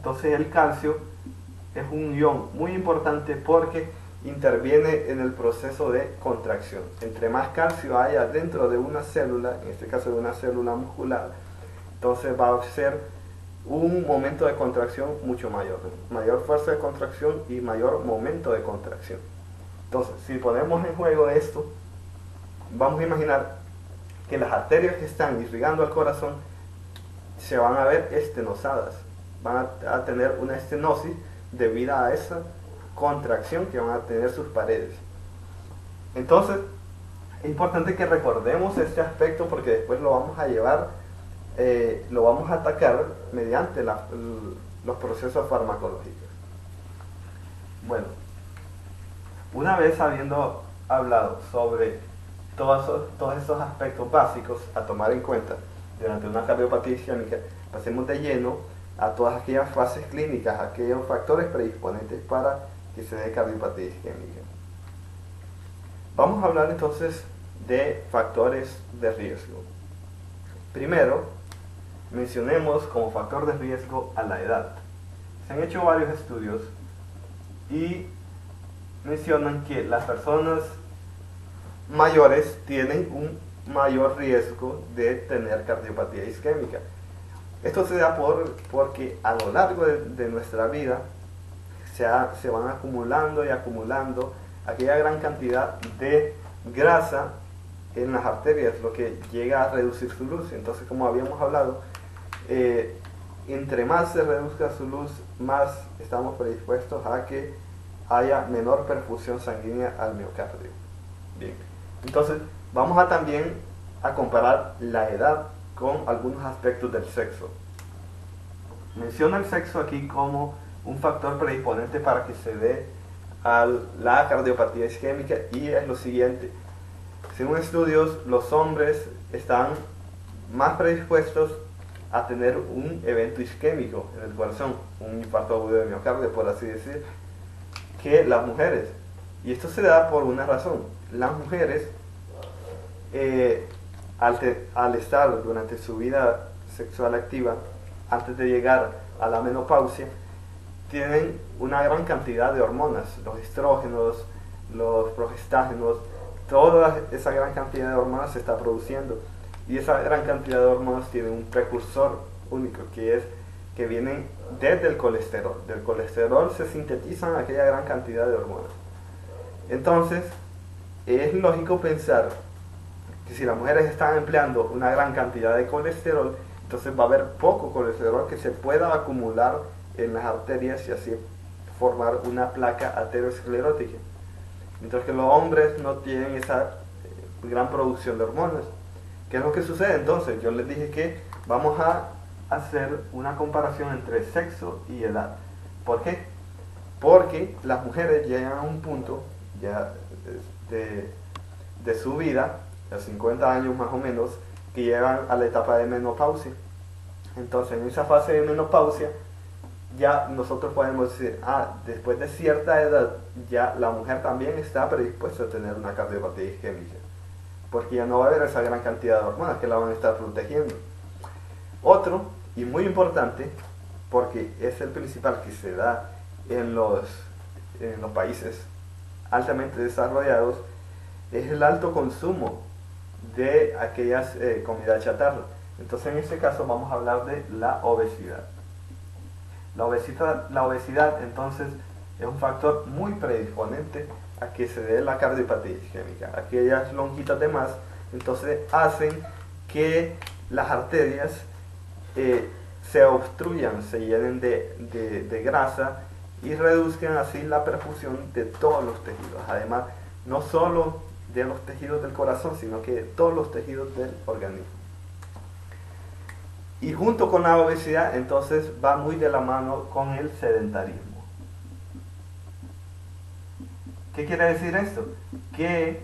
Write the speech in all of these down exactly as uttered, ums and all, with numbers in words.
Entonces el calcio es un ion muy importante porque interviene en el proceso de contracción. Entre más calcio haya dentro de una célula, en este caso de una célula muscular, entonces va a ser un momento de contracción mucho mayor, mayor fuerza de contracción y mayor momento de contracción. Entonces, si ponemos en juego esto, vamos a imaginar que las arterias que están irrigando al corazón se van a ver estenosadas, van a, a tener una estenosis debido a esa contracción que van a tener sus paredes. Entonces, es importante que recordemos este aspecto porque después lo vamos a llevar, eh, lo vamos a atacar mediante la, los procesos farmacológicos. Bueno, una vez habiendo hablado sobre todos esos, todos esos aspectos básicos a tomar en cuenta durante una cardiopatía isquémica, pasemos de lleno a todas aquellas fases clínicas, aquellos factores predisponentes para que se dé cardiopatía isquémica. Vamos a hablar entonces de factores de riesgo. Primero, mencionemos como factor de riesgo a la edad. Se han hecho varios estudios y mencionan que las personas mayores tienen un mayor riesgo de tener cardiopatía isquémica. Esto se da por, porque a lo largo de, de nuestra vida se, ha, se van acumulando y acumulando aquella gran cantidad de grasa en las arterias, lo que llega a reducir su luz. Entonces, como habíamos hablado, eh, entre más se reduzca su luz, más estamos predispuestos a que haya menor perfusión sanguínea al miocardio. Bien, entonces vamos a también a comparar la edad con algunos aspectos del sexo. Menciona el sexo aquí como un factor predisponente para que se dé a la cardiopatía isquémica y es lo siguiente. Según estudios, los hombres están más predispuestos a tener un evento isquémico en el corazón, un infarto agudo de miocardio, por así decir, que las mujeres. Y esto se da por una razón. Las mujeres, eh, al, te, al estar durante su vida sexual activa, antes de llegar a la menopausia, tienen una gran cantidad de hormonas, los estrógenos, los progestágenos, toda esa gran cantidad de hormonas se está produciendo. Y esa gran cantidad de hormonas tiene un precursor único, que es que vienen desde el colesterol. Del colesterol se sintetizan aquella gran cantidad de hormonas. Entonces, es lógico pensar que si las mujeres están empleando una gran cantidad de colesterol, entonces va a haber poco colesterol que se pueda acumular en las arterias y así formar una placa aterosclerótica. Mientras que los hombres no tienen esa eh, gran producción de hormonas. ¿Qué es lo que sucede entonces? Yo les dije que vamos a hacer una comparación entre sexo y edad. ¿Por qué? Porque las mujeres llegan a un punto ya de, de su vida, a cincuenta años más o menos, que llegan a la etapa de menopausia. Entonces, en esa fase de menopausia, ya nosotros podemos decir, ah, después de cierta edad, ya la mujer también está predispuesta a tener una cardiopatía isquémica, porque ya no va a haber esa gran cantidad de hormonas que la van a estar protegiendo. Otro, y muy importante, porque es el principal que se da en los, en los países altamente desarrollados, es el alto consumo de aquellas eh, comidas chatarra. Entonces, en este caso vamos a hablar de la obesidad. La obesidad, la obesidad entonces es un factor muy predisponente a que se dé la cardiopatía isquémica. Aquellas lonjitas de más entonces hacen que las arterias eh, se obstruyan, se llenen de, de, de grasa y reduzcan así la perfusión de todos los tejidos. Además, no solo de los tejidos del corazón, sino que de todos los tejidos del organismo. Y junto con la obesidad, entonces, va muy de la mano con el sedentarismo. ¿Qué quiere decir esto? Que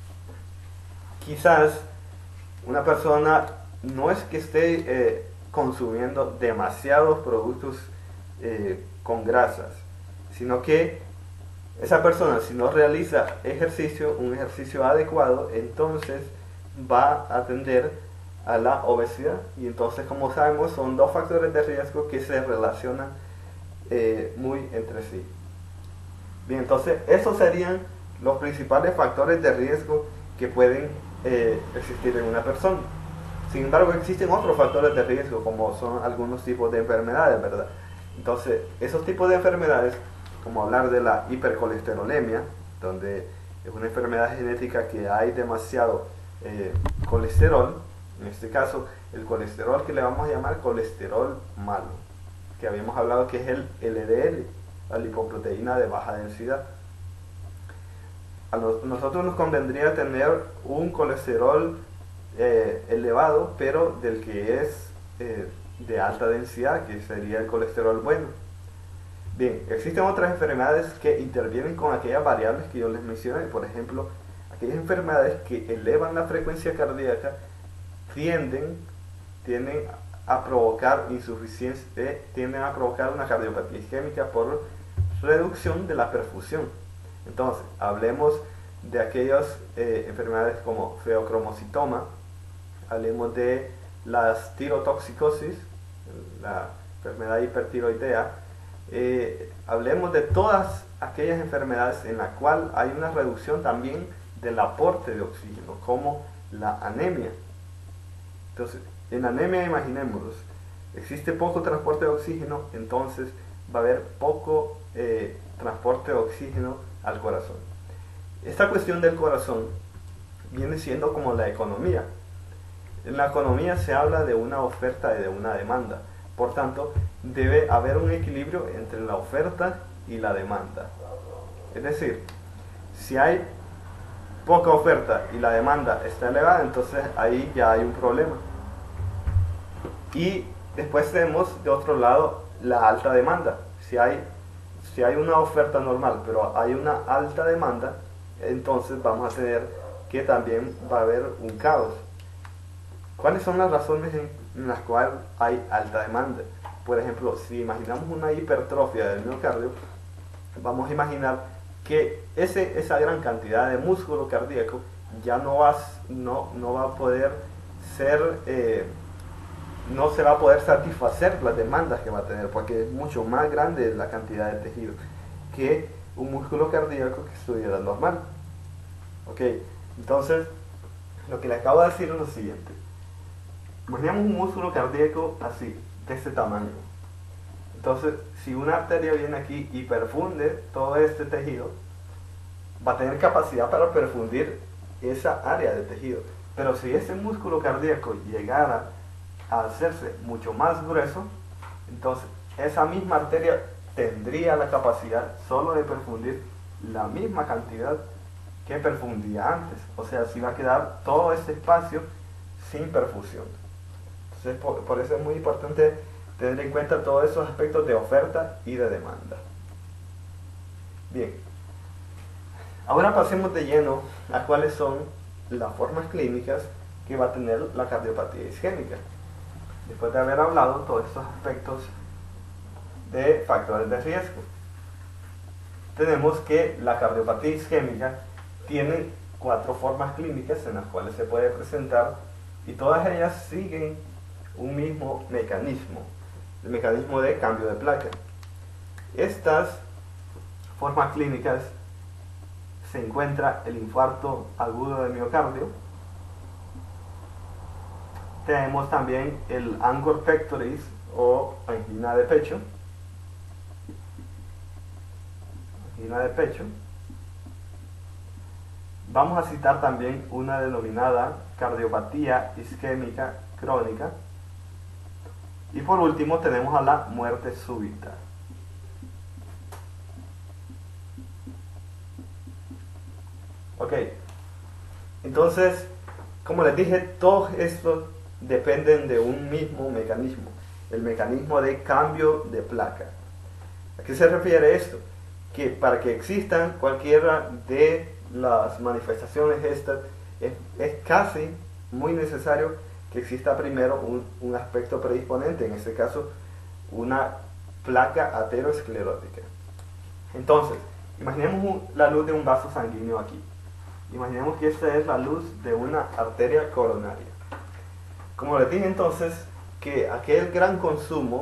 quizás una persona no es que esté eh, consumiendo demasiados productos eh, con grasas, sino que esa persona, si no realiza ejercicio, un ejercicio adecuado, entonces va a tender a la obesidad. Y entonces, como sabemos, son dos factores de riesgo que se relacionan eh, muy entre sí. Bien, entonces esos serían los principales factores de riesgo que pueden eh, existir en una persona. Sin embargo, existen otros factores de riesgo, como son algunos tipos de enfermedades, ¿verdad? Entonces, esos tipos de enfermedades, como hablar de la hipercolesterolemia, donde es una enfermedad genética que hay demasiado eh, colesterol, en este caso, el colesterol que le vamos a llamar colesterol malo, que habíamos hablado que es el L D L, la lipoproteína de baja densidad. A los, nosotros nos convendría tener un colesterol eh, elevado, pero del que es eh, de alta densidad, que sería el colesterol bueno. Bien, existen otras enfermedades que intervienen con aquellas variables que yo les mencioné. Por ejemplo, aquellas enfermedades que elevan la frecuencia cardíaca tienden, tienden a provocar insuficiencia, eh, tienden a provocar una cardiopatía isquémica por reducción de la perfusión. Entonces, hablemos de aquellas eh, enfermedades como feocromocitoma, hablemos de las tirotoxicosis, la enfermedad hipertiroidea, eh, hablemos de todas aquellas enfermedades en las cuales hay una reducción también del aporte de oxígeno, como la anemia. Entonces, en anemia, imaginémonos, existe poco transporte de oxígeno, entonces va a haber poco eh, transporte de oxígeno al corazón. Esta cuestión del corazón viene siendo como la economía. En la economía se habla de una oferta y de una demanda. Por tanto, debe haber un equilibrio entre la oferta y la demanda. Es decir, si hay poca oferta y la demanda está elevada, entonces ahí ya hay un problema. Y después tenemos de otro lado la alta demanda. Si hay, si hay una oferta normal, pero hay una alta demanda, entonces vamos a tener que también va a haber un caos. ¿Cuáles son las razones en, en las cuales hay alta demanda? Por ejemplo, si imaginamos una hipertrofia del miocardio, vamos a imaginar que ese, esa gran cantidad de músculo cardíaco ya no va, no, no va a poder ser, eh, no se va a poder satisfacer las demandas que va a tener, porque es mucho más grande la cantidad de tejido que un músculo cardíaco que estuviera normal. Ok, entonces lo que le acabo de decir es lo siguiente. Imaginemos un músculo cardíaco así, de este tamaño. Entonces, si una arteria viene aquí y perfunde todo este tejido, va a tener capacidad para perfundir esa área de tejido. Pero si ese músculo cardíaco llegara a hacerse mucho más grueso, entonces esa misma arteria tendría la capacidad solo de perfundir la misma cantidad que perfundía antes. O sea, si va a quedar todo ese espacio sin perfusión. Entonces, por, por eso es muy importante tener en cuenta todos esos aspectos de oferta y de demanda. Bien, ahora pasemos de lleno a cuáles son las formas clínicas que va a tener la cardiopatía isquémica. Después de haber hablado todos estos aspectos de factores de riesgo, tenemos que la cardiopatía isquémica tiene cuatro formas clínicas en las cuales se puede presentar, y todas ellas siguen un mismo mecanismo, el mecanismo de cambio de placa. Estas formas clínicas se encuentra el infarto agudo de miocardio, tenemos también el angor pectoris o angina de pecho, angina de pecho. Vamos a citar también una denominada cardiopatía isquémica crónica. Y por último tenemos a la muerte súbita. Ok, entonces, como les dije, todos estos dependen de un mismo mecanismo, el mecanismo de cambio de placa. ¿A qué se refiere esto? Que para que existan cualquiera de las manifestaciones estas, es, es casi muy necesario que exista primero un, un aspecto predisponente, en este caso una placa aterosclerótica. Entonces, imaginemos un, la luz de un vaso sanguíneo aquí. Imaginemos que esta es la luz de una arteria coronaria. Como les dije entonces, que aquel gran consumo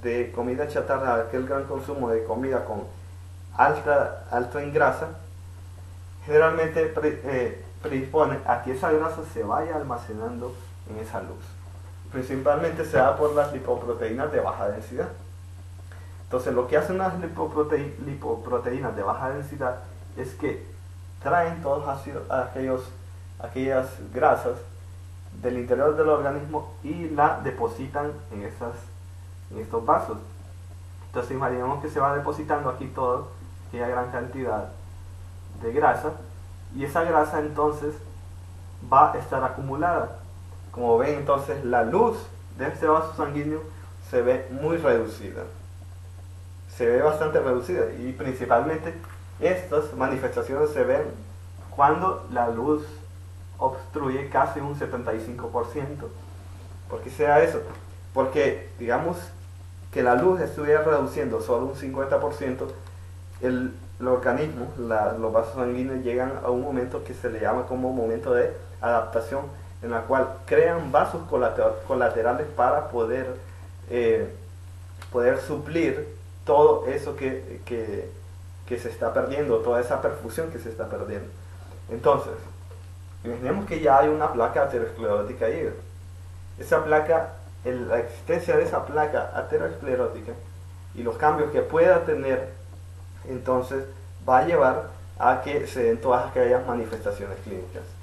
de comida chatarra, aquel gran consumo de comida con alta, alto en grasa, generalmente pre, eh, predispone a que esa grasa se vaya almacenando en esa luz. Principalmente se da por las lipoproteínas de baja densidad. Entonces lo que hacen las lipoprote lipoproteínas de baja densidad es que traen todos aquellos, aquellas grasas del interior del organismo y la depositan en, esas, en estos vasos. Entonces imaginemos que se va depositando aquí toda aquella gran cantidad de grasa, y esa grasa entonces va a estar acumulada. Como ven, entonces la luz de este vaso sanguíneo se ve muy reducida, se ve bastante reducida, y principalmente estas manifestaciones se ven cuando la luz obstruye casi un setenta y cinco por ciento. ¿Por qué sea eso? Porque digamos que la luz estuviera reduciendo solo un cincuenta por ciento, el, el organismo, la, los vasos sanguíneos llegan a un momento que se le llama como momento de adaptación, en la cual crean vasos colaterales para poder, eh, poder suplir todo eso que, que, que se está perdiendo, toda esa perfusión que se está perdiendo. Entonces, imaginemos que ya hay una placa aterosclerótica ahí. Esa placa, el, la existencia de esa placa aterosclerótica y los cambios que pueda tener, entonces va a llevar a que se den todas aquellas manifestaciones clínicas.